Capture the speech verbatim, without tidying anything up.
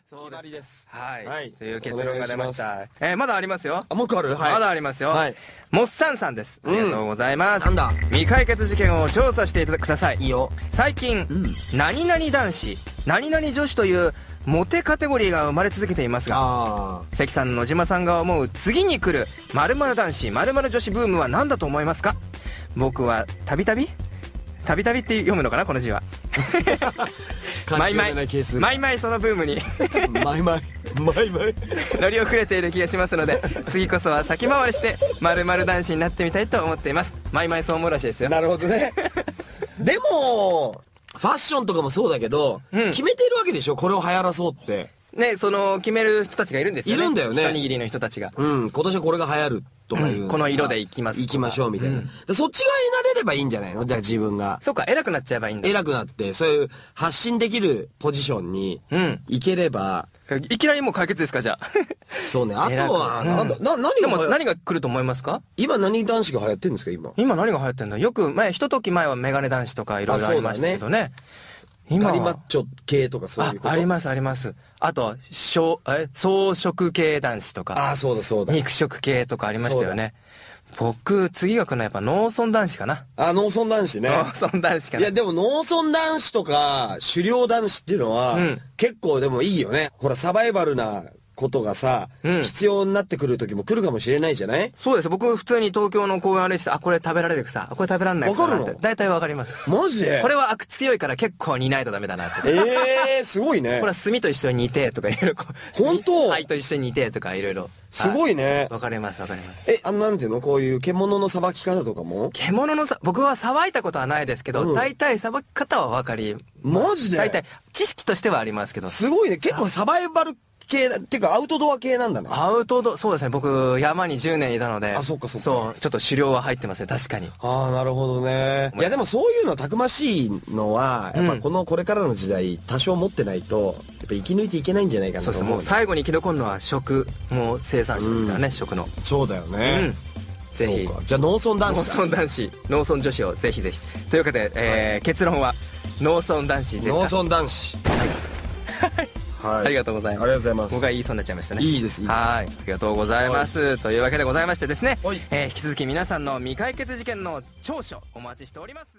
決まりです。 はい、 はい、 という結論が出ました。えー、まだありますよ。 あ、もう一個ある。はい、 まだありますよ。 はい、 モッサンさんです。ありがとうございます。 なんだ、 未解決事件を調査していただください。 いいよ。 最近、うん、何々男子何々女子というモテカテゴリーが生まれ続けていますが、関さん、野島さんが思う次に来る〇〇男子〇〇女子ブームは何だと思いますか？僕はたびたびたびたびって読むのかな、この字は。マイマイマイマイそのブームにマイマイマイマイ乗り遅れている気がしますので、次こそは先回りして〇〇男子になってみたいと思っています。マイマイそう思うらしいですよ。 なるほどね。でもファッションとかもそうだけど、うん、決めているわけでしょ、これを流行らそうってね。その決める人たちがいるんですよね。 いるんだよね、 一握りの人たちが。 うん、今年はこれが流行るとかいう、うん、 この色でいきますいきましょうみたいな、うん、そっち側になれればいいんじゃないの。だから自分がそうか、偉くなっちゃえばいいんだ。 偉くなってそういう発信できるポジションに行ければ、 うん、いきなりもう解決ですか、じゃあ。 そうね。あとはなんだ、うん、な何が何が来ると思いますか？ 今何男子が流行ってるんですか？今今何が流行ってんだ。よく前、一時前はメガネ男子とかいろいろありましたけどね。 今ガリマッチョ系とかそういうこと。 あ, ありますあります。あと小え草食系男子とか、 あ、そうだそうだ、 肉食系とかありましたよね。僕次が来るのはやっぱ農村男子かな。 あ、農村男子ね。 農村男子かな。 いやでも農村男子とか狩猟男子っていうのは、うん、結構でもいいよね。ほらサバイバルなことがさ、うん、必要になってくる時も来るかもしれないじゃない。 そうです。僕普通に東京の公園歩いてて、あ、これ食べられる草、あ、これ食べられない草って大体わかります。 マジで？ これは悪強いから結構煮ないとダメだなって。 ええー、すごいね。 これは炭と一緒に煮てとかいろいろ。 本当？ 灰と一緒に煮てとかいろいろ。 すごいね。 わかりますわかります。 え、あのなんていうの、こういう獣のさばき方とかも？ 獣のさ、僕はさばいたことはないですけど、うん、大体さばき方はわかり。 マジで？ 大体知識としてはありますけど。 すごいね。結構サバイバル系っていうかアウトドア系なんだね。 アウトドア、そうですね。僕山にじゅうねんいたので。 あ、そっかそっか。 そう、ちょっと狩猟は入ってますね、確かに。 ああ、なるほどね。いやでもそういうのたくましいのはやっぱこのこれからの時代多少持ってないとやっぱ生き抜いていけないんじゃないかなと思う。 そうそう、もう最後に生き残るのは食も生産者ですからね、うん、食の。 そうだよね。うん、ぜひ。じゃあ農村男子。 農村男子、農村女子をぜひぜひ。というわけで、えーはい、結論は農村男子でした。 農村男子。 はい。はい、ありがとうございます。 ありがとうございます。 僕は言いそうになっちゃいましたね。 いいです。いいです。 はい、ありがとうございます。というわけでございましてですね、 はい、 えー、引き続き皆さんの未解決事件の調書お待ちしております。